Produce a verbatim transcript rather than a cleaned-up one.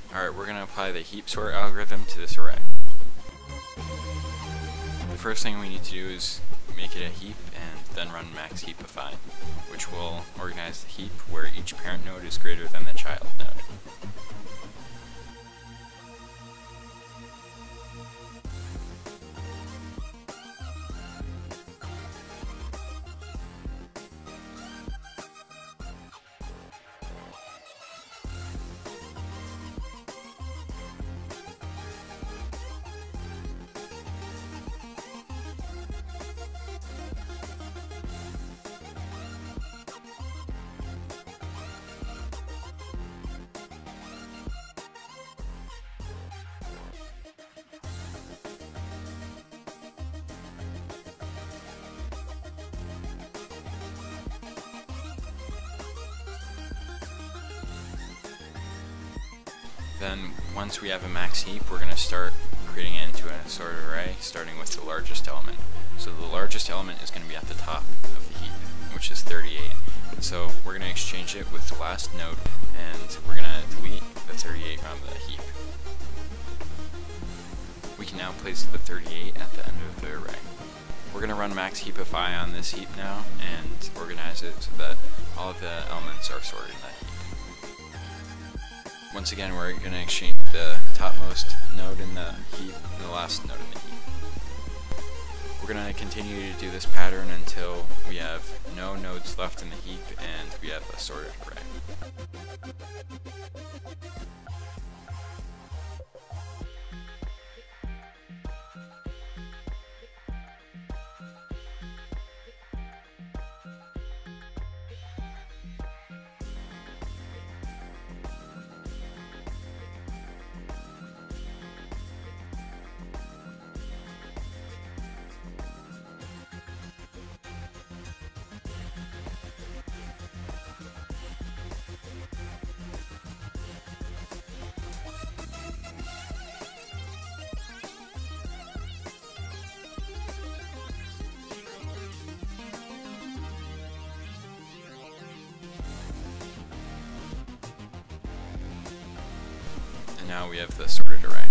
Alright, we're going to apply the heap sort algorithm to this array. The first thing we need to do is make it a heap and then run max heapify, which will organize the heap where each parent node is greater than the child node. Then, once we have a max heap, we're going to start creating it into an assorted array, starting with the largest element. So the largest element is going to be at the top of the heap, which is thirty-eight. And so we're going to exchange it with the last node, and we're going to delete the thirty-eight from the heap. We can now place the thirty-eight at the end of the array. We're going to run max heapify on this heap now, and organize it so that all of the elements are sorted in that heap. Once again, we're going to exchange the topmost node in the heap and the last node in the heap. We're going to continue to do this pattern until we have no nodes left in the heap and we have a sorted array. Now we have the sorted array.